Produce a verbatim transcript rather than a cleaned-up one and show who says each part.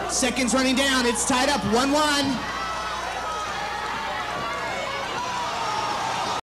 Speaker 1: Seconds running down. It's tied up one one.